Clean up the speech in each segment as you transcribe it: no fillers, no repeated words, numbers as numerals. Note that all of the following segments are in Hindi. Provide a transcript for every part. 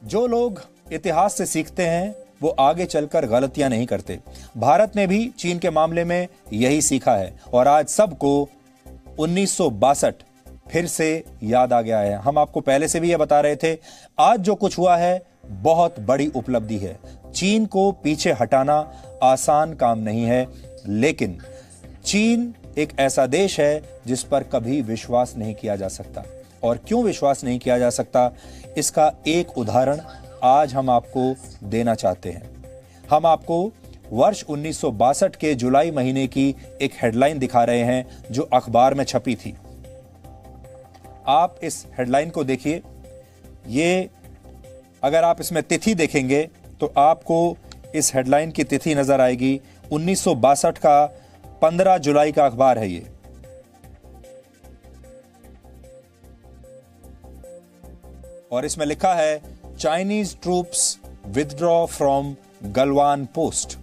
जो लोग इतिहास से सीखते हैं वो आगे चलकर गलतियां नहीं करते। भारत ने भी चीन के मामले में यही सीखा है और आज सबको 1962 फिर से याद आ गया है। हम आपको पहले से भी यह बता रहे थे, आज जो कुछ हुआ है बहुत बड़ी उपलब्धि है। चीन को पीछे हटाना आसान काम नहीं है, लेकिन चीन एक ऐसा देश है जिस पर कभी विश्वास नहीं किया जा सकता। और क्यों विश्वास नहीं किया जा सकता, इसका एक उदाहरण आज हम आपको देना चाहते हैं। हम आपको वर्ष 1962 के जुलाई महीने की एक हेडलाइन दिखा रहे हैं जो अखबार में छपी थी। आप इस हेडलाइन को देखिए। ये अगर आप इसमें तिथि देखेंगे तो आपको इस हेडलाइन की तिथि नजर आएगी। 1962 का 15 जुलाई का अखबार है ये। और इसमें लिखा है, Chinese troops withdraw from Galwan post.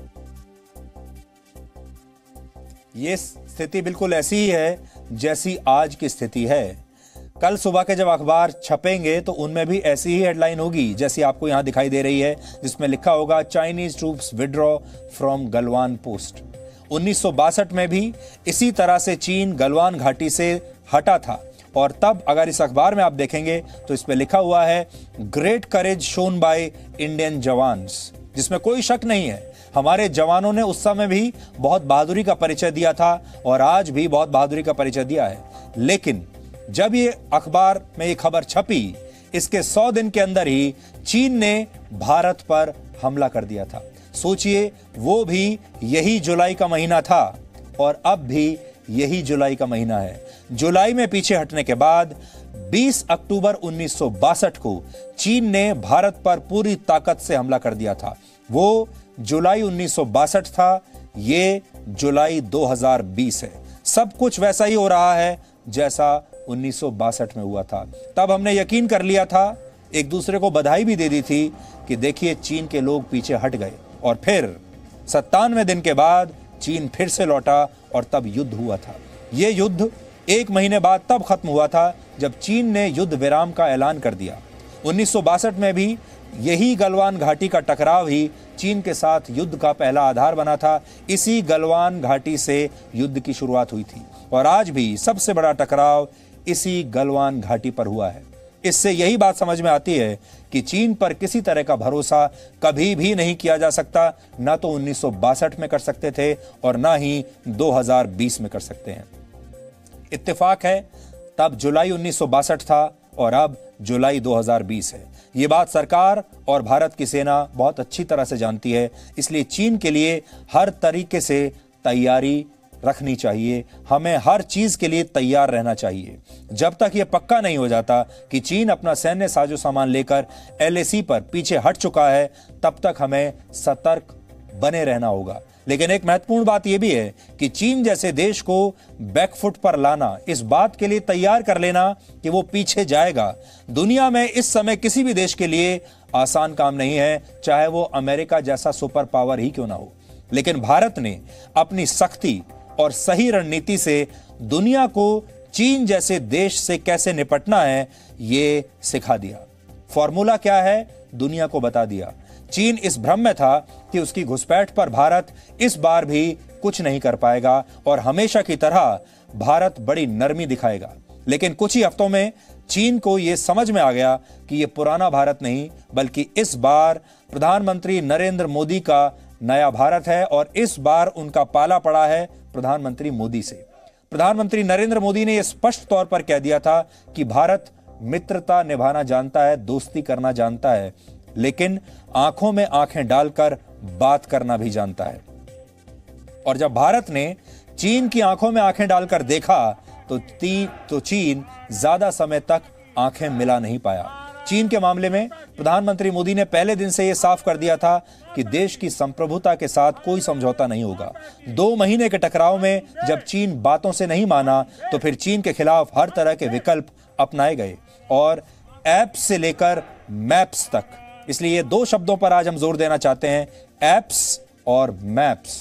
यह स्थिति बिल्कुल ऐसी ही है जैसी आज की स्थिति है। कल सुबह के जब अखबार छपेंगे तो उनमें भी ऐसी ही हेडलाइन होगी जैसी आपको यहां दिखाई दे रही है, जिसमें लिखा होगा Chinese troops withdraw from Galwan post. 1962 में भी इसी तरह से चीन गलवान घाटी से हटा था और तब अगर इस अखबार में आप देखेंगे तो इसमें लिखा हुआ है, great courage shown by Indian jawans, जिसमें कोई शक नहीं है हमारे जवानों ने उस समय भी बहुत बहादुरी का परिचय दिया था और आज भी बहुत बहादुरी का परिचय दिया है। लेकिन जब ये अखबार में ये खबर छपी, इसके 100 दिन के अंदर ही चीन ने भारत पर हमला कर दिया था। सोचिए, वो भी यही जुलाई का महीना था और अब भी यही जुलाई का महीना है। जुलाई में पीछे हटने के बाद 20 अक्टूबर 1962 को चीन ने भारत पर पूरी ताकत से हमला कर दिया था। वो जुलाई 1962 था, ये जुलाई 2020 है। सब कुछ वैसा ही हो रहा है जैसा 1962 में हुआ था। तब हमने यकीन कर लिया था, एक दूसरे को बधाई भी दे दी थी कि देखिए चीन के लोग पीछे हट गए। और फिर 97 दिन के बाद चीन फिर से लौटा और तब युद्ध हुआ था। यह युद्ध 1 महीने बाद तब खत्म हुआ था जब चीन ने युद्ध विराम का ऐलान कर दिया। 1962 में भी यही गलवान घाटी का टकराव ही चीन के साथ युद्ध का पहला आधार बना था। इसी गलवान घाटी से युद्ध की शुरुआत हुई थी और आज भी सबसे बड़ा टकराव इसी गलवान घाटी पर हुआ है। इससे यही बात समझ में आती है कि चीन पर किसी तरह का भरोसा कभी भी नहीं किया जा सकता, ना तो 1962 में कर सकते थे और ना ही 2020 में कर सकते हैं। इत्तेफाक है, तब जुलाई 1962 था और अब जुलाई 2020 है। ये बात सरकार और भारत की सेना बहुत अच्छी तरह से जानती है, इसलिए चीन के लिए हर तरीके से तैयारी रखनी चाहिए। हमें हर चीज के लिए तैयार रहना चाहिए। जब तक यह पक्का नहीं हो जाता कि चीन अपना सैन्य साजो सामान लेकर LAC पर पीछे हट चुका है, तब तक हमें सतर्क बने रहना होगा। लेकिन एक महत्वपूर्ण बात यह भी है कि चीन जैसे देश को बैकफुट पर लाना, इस बात के लिए तैयार कर लेना कि वो पीछे जाएगा, दुनिया में इस समय किसी भी देश के लिए आसान काम नहीं है, चाहे वो अमेरिका जैसा सुपर पावर ही क्यों ना हो। लेकिन भारत ने अपनी सख्ती और सही रणनीति से दुनिया को चीन जैसे देश से कैसे निपटना है ये सिखा दिया। फॉर्मूला क्या है, दुनिया को बता दिया। चीन इस भ्रम में था कि उसकी घुसपैठ पर भारत इस बार भी कुछ नहीं कर पाएगा और हमेशा की तरह भारत बड़ी नरमी दिखाएगा। लेकिन कुछ ही हफ्तों में चीन को यह समझ में आ गया कि यह पुराना भारत नहीं, बल्कि इस बार प्रधानमंत्री नरेंद्र मोदी का नया भारत है और इस बार उनका पाला पड़ा है प्रधानमंत्री मोदी से। प्रधानमंत्री नरेंद्र मोदी ने यह स्पष्ट तौर पर कह दिया था कि भारत मित्रता निभाना जानता है, दोस्ती करना जानता है, लेकिन आंखों में आंखें डालकर बात करना भी जानता है। और जब भारत ने चीन की आंखों में आंखें डालकर देखा तो चीन ज्यादा समय तक आंखें मिला नहीं पाया। चीन के मामले में प्रधानमंत्री मोदी ने पहले दिन से यह साफ कर दिया था कि देश की संप्रभुता के साथ कोई समझौता नहीं होगा। 2 महीने के टकराव में जब चीन बातों से नहीं माना तो फिर चीन के खिलाफ हर तरह के विकल्प अपनाए गए और ऐप्स से लेकर मैप्स तक। इसलिए ये 2 शब्दों पर आज हम जोर देना चाहते हैं, ऐप्स और मैप्स।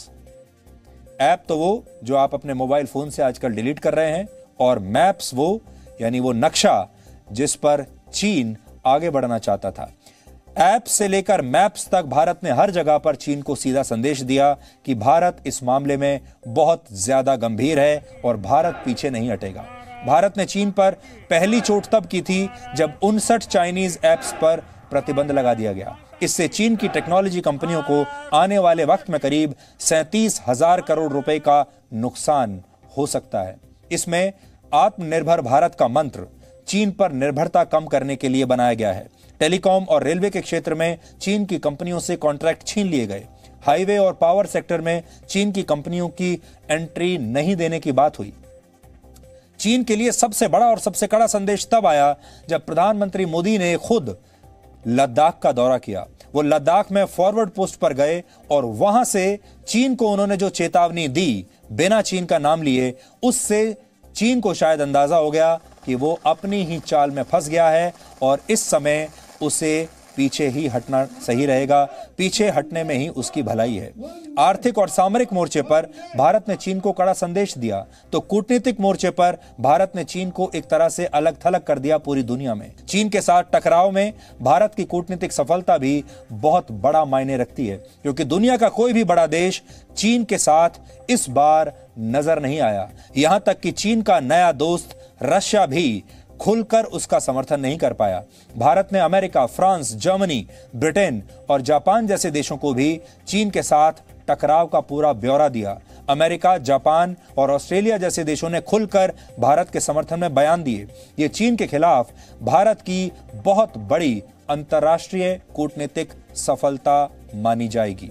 ऐप तो वो जो आप अपने मोबाइल फोन से आजकल डिलीट कर रहे हैं, और मैप्स वो यानी वो नक्शा जिस पर चीन आगे बढ़ना चाहता था। ऐप से लेकर मैप्स तक भारत ने हर जगह पर चीन को सीधा संदेश दिया कि भारत इस मामले में बहुत ज्यादा गंभीर है और भारत पीछे नहीं हटेगा। भारत ने चीन पर पहली चोट तब की थी जब 59 चाइनीज ऐप्स पर प्रतिबंध लगा दिया गया। इससे चीन की टेक्नोलॉजी कंपनियों को आने वाले वक्त में करीब 37,000 करोड़ रुपए का नुकसान हो सकता है। इसमें आत्मनिर्भर भारत का मंत्र चीन पर निर्भरता कम करने के लिए बनाया गया है। टेलीकॉम और रेलवे के क्षेत्र में चीन की कंपनियों से कॉन्ट्रैक्ट छीन लिए गए। हाईवे और पावर सेक्टर में चीन की कंपनियों की एंट्री नहीं देने की बात हुई। चीन के लिए सबसे बड़ा और सबसे कड़ा संदेश तब आया जब प्रधानमंत्री मोदी ने खुद लद्दाख का दौरा किया। वो लद्दाख में फॉरवर्ड पोस्ट पर गए और वहां से चीन को उन्होंने जो चेतावनी दी बिना चीन का नाम लिए, उससे चीन को शायद अंदाजा हो गया कि वो अपनी ही चाल में फंस गया है और इस समय उसे पीछे ही हटना सही रहेगा। पीछे हटने में ही उसकी भलाई है। आर्थिक और सामरिक मोर्चे पर भारत ने चीन को कड़ा संदेश दिया, तो कूटनीतिक मोर्चे पर भारत ने चीन को एक तरह से अलग थलग कर दिया पूरी दुनिया में। चीन के साथ टकराव में भारत की कूटनीतिक सफलता भी बहुत बड़ा मायने रखती है, क्योंकि दुनिया का कोई भी बड़ा देश चीन के साथ इस बार नजर नहीं आया। यहां तक कि चीन का नया दोस्त रशिया भी खुलकर उसका समर्थन नहीं कर पाया। भारत ने अमेरिका, फ्रांस, जर्मनी, ब्रिटेन और जापान जैसे देशों को भी चीन के साथ टकराव का पूरा ब्यौरा दिया। अमेरिका, जापान और ऑस्ट्रेलिया जैसे देशों ने खुलकर भारत के समर्थन में बयान दिए। ये चीन के खिलाफ भारत की बहुत बड़ी अंतर्राष्ट्रीय कूटनीतिक सफलता मानी जाएगी।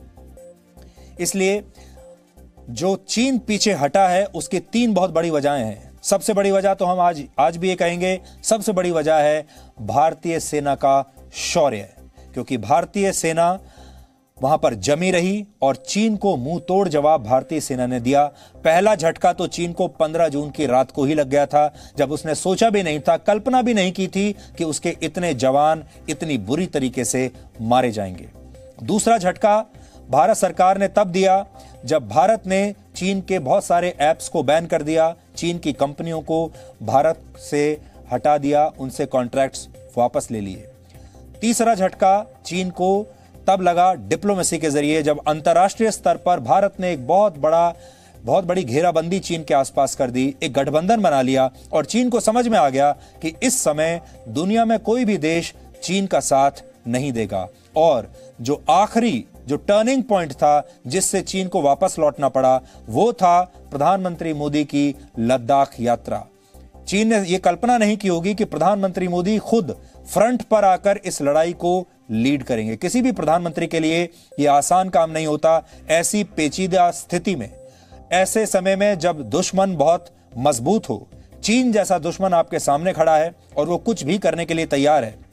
इसलिए जो चीन पीछे हटा है उसकी 3 बहुत बड़ी वजहें हैं। सबसे बड़ी वजह तो हम आज भी ये कहेंगे, सबसे बड़ी वजह है भारतीय सेना का शौर्य, क्योंकि भारतीय सेना वहां पर जमी रही और चीन को मुंह तोड़ जवाब भारतीय सेना ने दिया। पहला झटका तो चीन को 15 जून की रात को ही लग गया था, जब उसने सोचा भी नहीं था, कल्पना भी नहीं की थी कि उसके इतने जवान इतनी बुरी तरीके से मारे जाएंगे। दूसरा झटका भारत सरकार ने तब दिया जब भारत ने चीन के बहुत सारे ऐप्स को बैन कर दिया, चीन की कंपनियों को भारत से हटा दिया, उनसे कॉन्ट्रैक्ट्स वापस ले लिए। तीसरा झटका चीन को तब लगा डिप्लोमेसी के जरिए, जब अंतर्राष्ट्रीय स्तर पर भारत ने एक बहुत बड़ी घेराबंदी चीन के आसपास कर दी, एक गठबंधन बना लिया और चीन को समझ में आ गया कि इस समय दुनिया में कोई भी देश चीन का साथ नहीं देगा। और जो टर्निंग पॉइंट था जिससे चीन को वापस लौटना पड़ा, वो था प्रधानमंत्री मोदी की लद्दाख यात्रा। चीन ने यह कल्पना नहीं की होगी कि प्रधानमंत्री मोदी खुद फ्रंट पर आकर इस लड़ाई को लीड करेंगे। किसी भी प्रधानमंत्री के लिए यह आसान काम नहीं होता। ऐसी पेचीदा स्थिति में, ऐसे समय में जब दुश्मन बहुत मजबूत हो, चीन जैसा दुश्मन आपके सामने खड़ा है और वो कुछ भी करने के लिए तैयार है,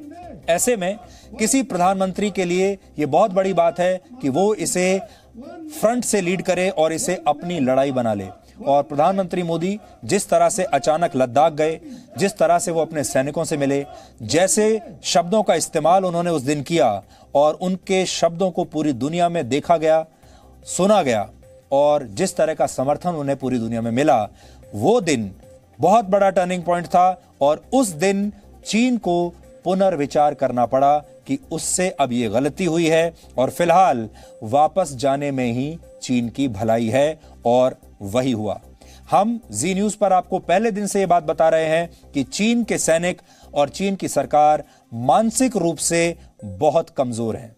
ऐसे में किसी प्रधानमंत्री के लिए यह बहुत बड़ी बात है कि वो इसे फ्रंट से लीड करे और इसे अपनी लड़ाई बना ले। और प्रधानमंत्री मोदी जिस तरह से अचानक लद्दाख गए, जिस तरह से वो अपने सैनिकों से मिले, जैसे शब्दों का इस्तेमाल उन्होंने उस दिन किया और उनके शब्दों को पूरी दुनिया में देखा गया, सुना गया और जिस तरह का समर्थन उन्हें पूरी दुनिया में मिला, वो दिन बहुत बड़ा टर्निंग पॉइंट था। और उस दिन चीन को पुनर्विचार करना पड़ा कि उससे अब ये गलती हुई है और फिलहाल वापस जाने में ही चीन की भलाई है, और वही हुआ। हम जी न्यूज पर आपको पहले दिन से ये बात बता रहे हैं कि चीन के सैनिक और चीन की सरकार मानसिक रूप से बहुत कमजोर हैं।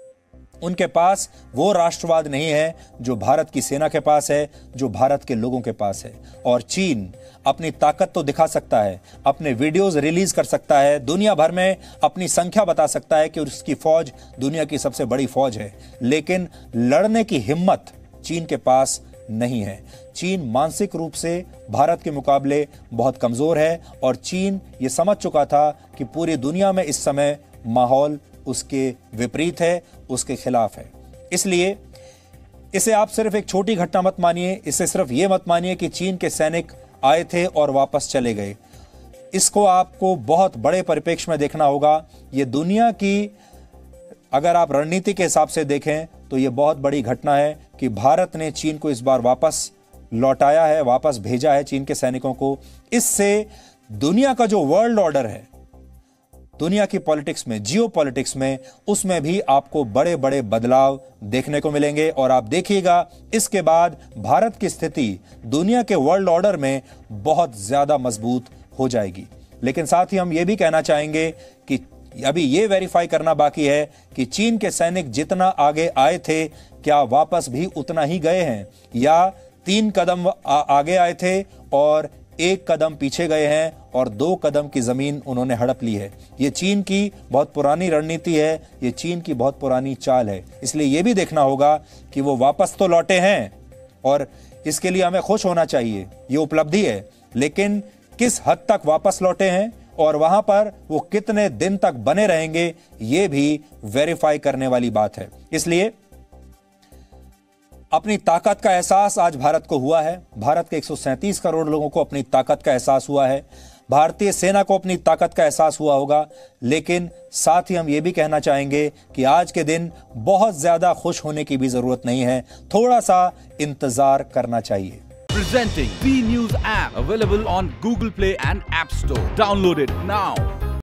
उनके पास वो राष्ट्रवाद नहीं है जो भारत की सेना के पास है, जो भारत के लोगों के पास है। और चीन अपनी ताकत तो दिखा सकता है, अपने वीडियोस रिलीज कर सकता है, दुनिया भर में अपनी संख्या बता सकता है कि उसकी फौज दुनिया की सबसे बड़ी फौज है, लेकिन लड़ने की हिम्मत चीन के पास नहीं है। चीन मानसिक रूप से भारत के मुकाबले बहुत कमजोर है और चीन ये समझ चुका था कि पूरी दुनिया में इस समय माहौल उसके विपरीत है, उसके खिलाफ है। इसलिए इसे आप सिर्फ एक छोटी घटना मत मानिए, इसे सिर्फ ये मत मानिए कि चीन के सैनिक आए थे और वापस चले गए। इसको आपको बहुत बड़े परिप्रेक्ष्य में देखना होगा। ये दुनिया की, अगर आप रणनीति के हिसाब से देखें तो ये बहुत बड़ी घटना है कि भारत ने चीन को इस बार वापस लौटाया है, वापस भेजा है चीन के सैनिकों को। इससे दुनिया का जो वर्ल्ड ऑर्डर है, दुनिया की पॉलिटिक्स में, जियो पॉलिटिक्स में, उसमें भी आपको बड़े बड़े बदलाव देखने को मिलेंगे। और आप देखिएगा इसके बाद भारत की स्थिति दुनिया के वर्ल्ड ऑर्डर में बहुत ज्यादा मजबूत हो जाएगी। लेकिन साथ ही हम ये भी कहना चाहेंगे कि अभी ये वेरीफाई करना बाकी है कि चीन के सैनिक जितना आगे आए थे, क्या वापस भी उतना ही गए हैं, या 3 कदम आगे आए थे और 1 कदम पीछे गए हैं और 2 कदम की जमीन उन्होंने हड़प ली है। ये चीन की बहुत पुरानी रणनीति है, ये चीन की बहुत पुरानी चाल है। इसलिए ये भी देखना होगा कि वो वापस तो लौटे हैं और इसके लिए हमें खुश होना चाहिए, ये उपलब्धि है, लेकिन किस हद तक वापस लौटे हैं और वहां पर वो कितने दिन तक बने रहेंगे, ये भी वेरीफाई करने वाली बात है। इसलिए अपनी ताकत का एहसास आज भारत को हुआ है। भारत के 137 करोड़ लोगों को अपनी ताकत का एहसास हुआ है। भारतीय सेना को अपनी ताकत का एहसास हुआ होगा। लेकिन साथ ही हम ये भी कहना चाहेंगे कि आज के दिन बहुत ज्यादा खुश होने की भी जरूरत नहीं है, थोड़ा सा इंतजार करना चाहिए। Presenting B News app available on Google Play and App Store. Download it now.